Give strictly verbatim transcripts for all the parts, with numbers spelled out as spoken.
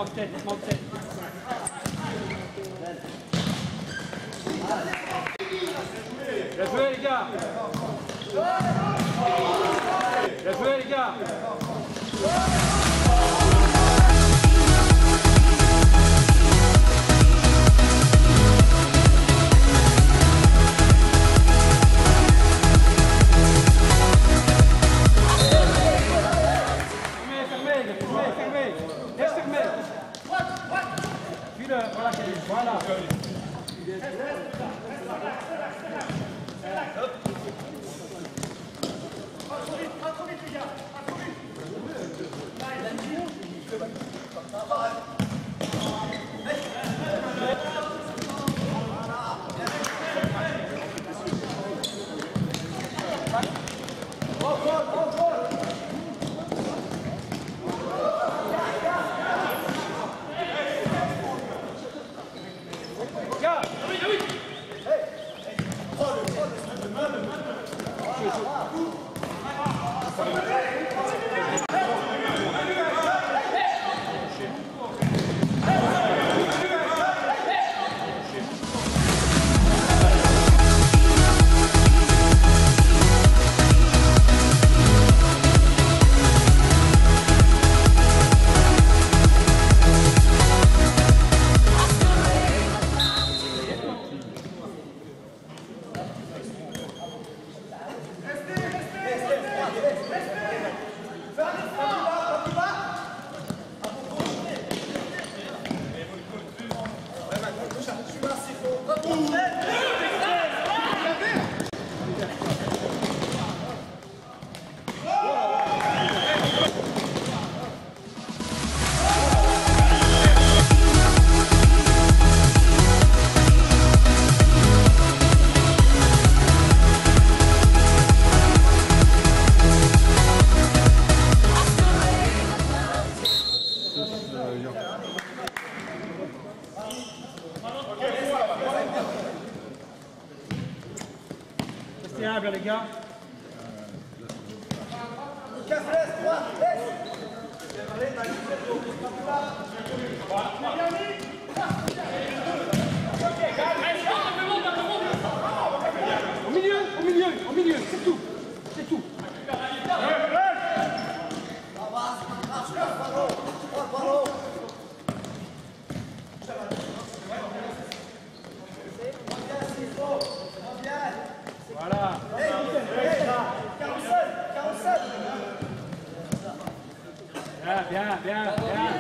de tête, mouvement de tête. Bien joué les gars. Bien joué les gars. Voilà, voilà. Restez humble les gars. Au milieu, au milieu, au milieu, c'est tout. C'est tout. Voilà. Bien, bien, bien, bien.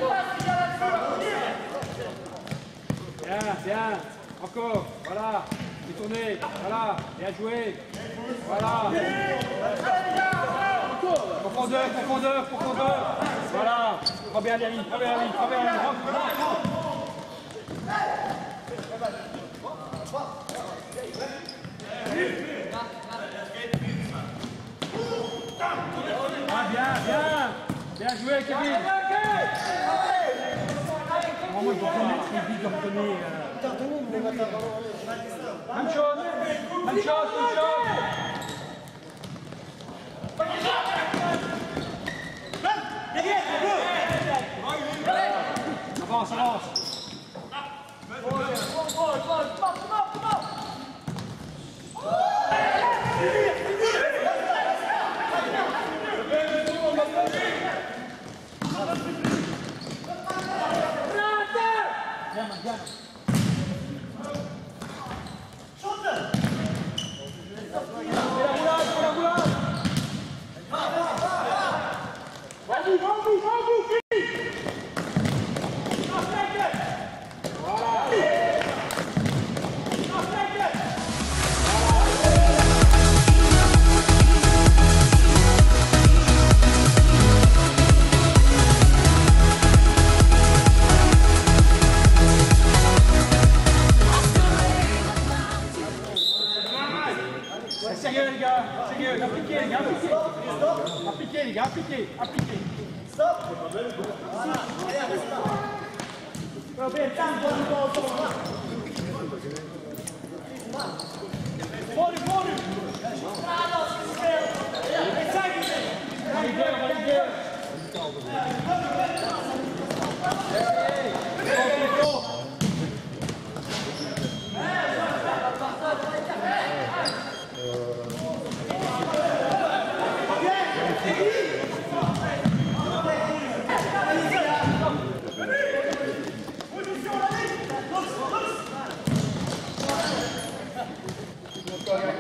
Bien, bien. Encore. Voilà. Détournez. Voilà. Bien joué. Voilà. Profondeur, profondeur, profondeur. Voilà. Prends bien la ligne, prends bien la ligne, prends bien la ligne. Ah, bien, bien. Bien joué, Kevin. Moi, je dois reconnaître, je dois reconnaître. Même chose, même chose, même chose. Avance, avance. Sérieux les gars, sérieux, appliquez les gars, appliquez. Appliquez les gars, appliquez, appliquez. Stop. Voilà. Fuori, fuori. Valide, valide.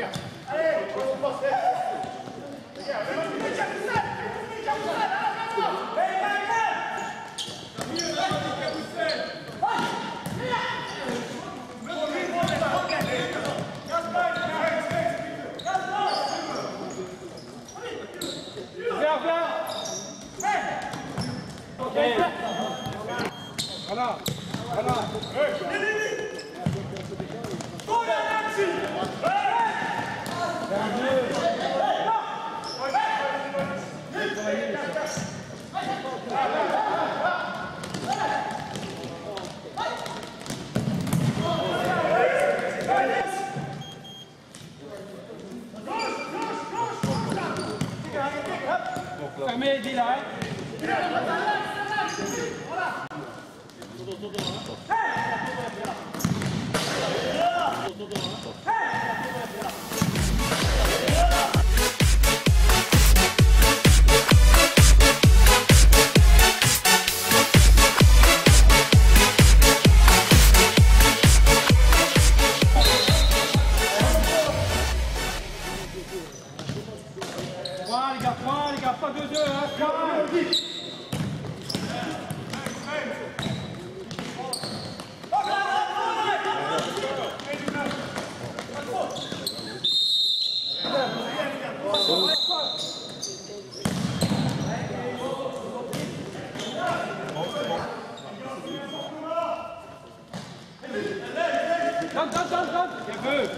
Voilà, voilà. Fermez, dis là. Point les gars, point les gars, pas de deux, hein, point. Donne, donne, donne, donne. Bien vu.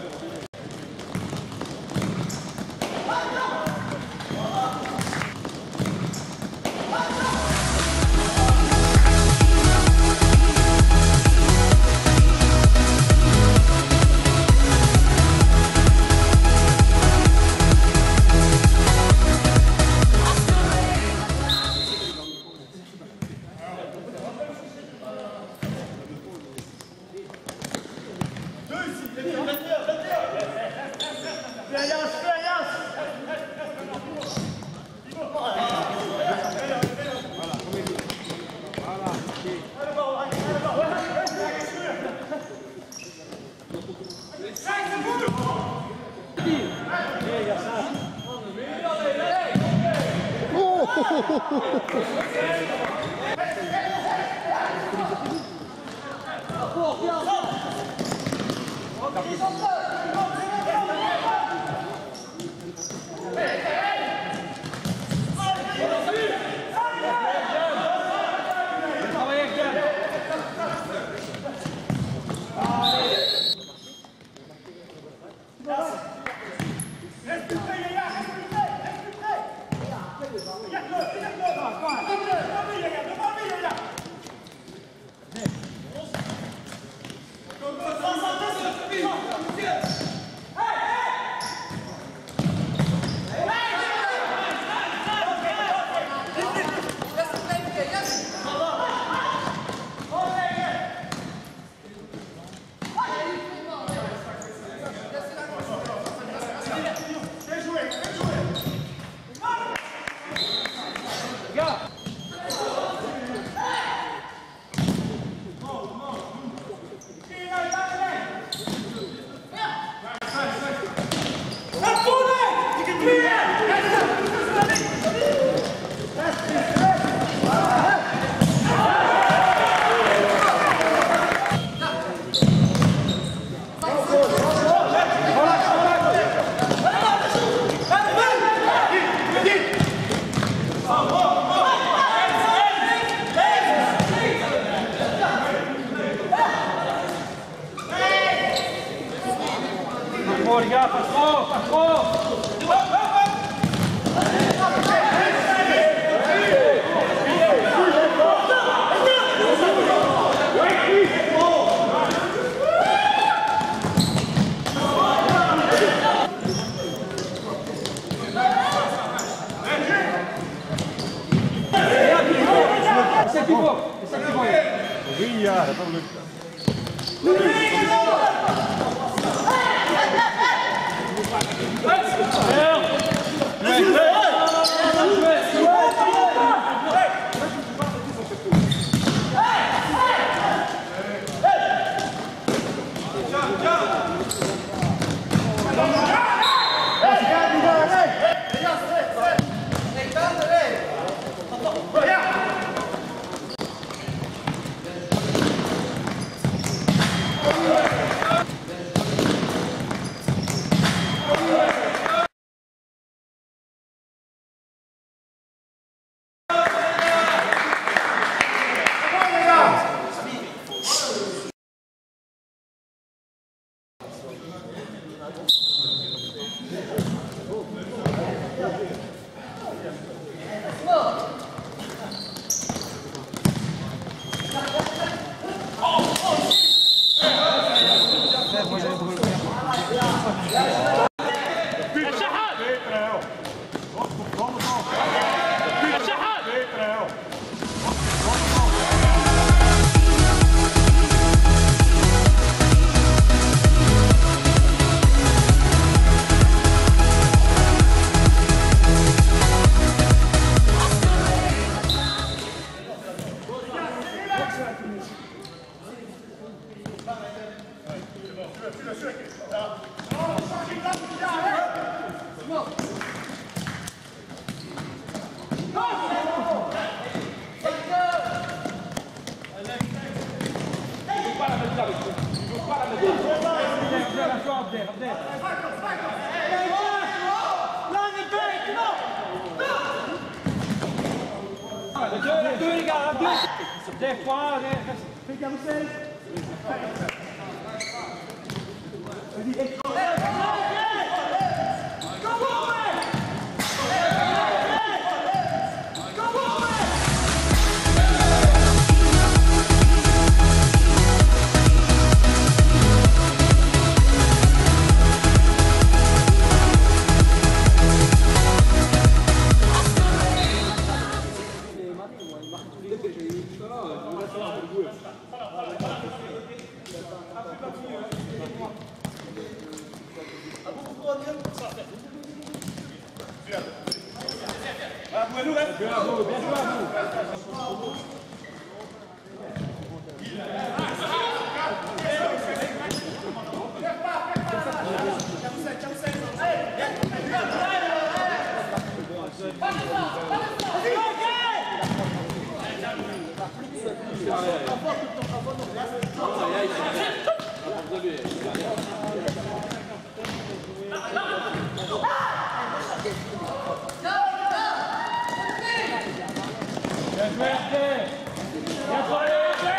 Les gars, pas trop, pas trop. C'est qui vaut, c'est qui vaut. Oui, ja, dat kan lukken. Come on! Des fois, fais carousel. Bravo, bien joué à vous. Bien joué, Arte. Bien joué,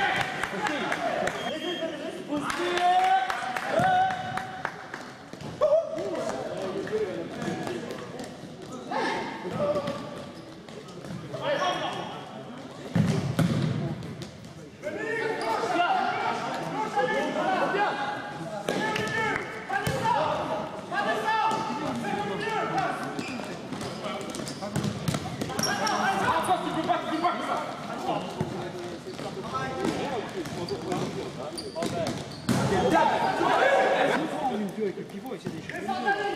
avec le pivot et c'est des choses.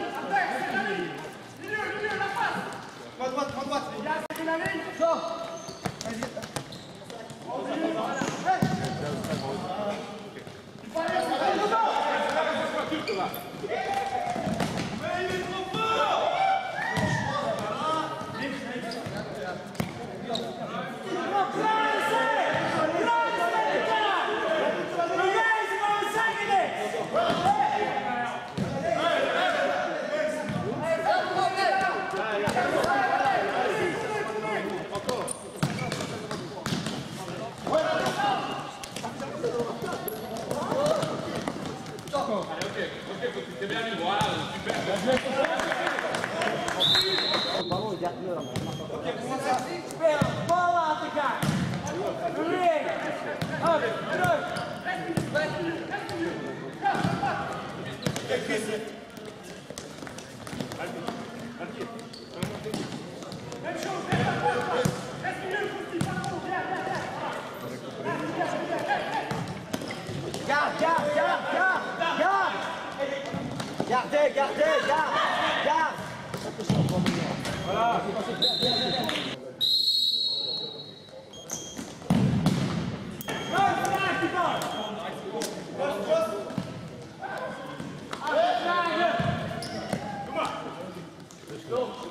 Prends droite, prends droite. Sors. C'est bien mis, voilà, super. Le ballon, il garde l'heure. Ok, comment ça? Super, voilà, les gars. Allez, hop, Garde, garde, garde, garde, garde. Gardez, gardez, garde, garde. voilà. Let's go.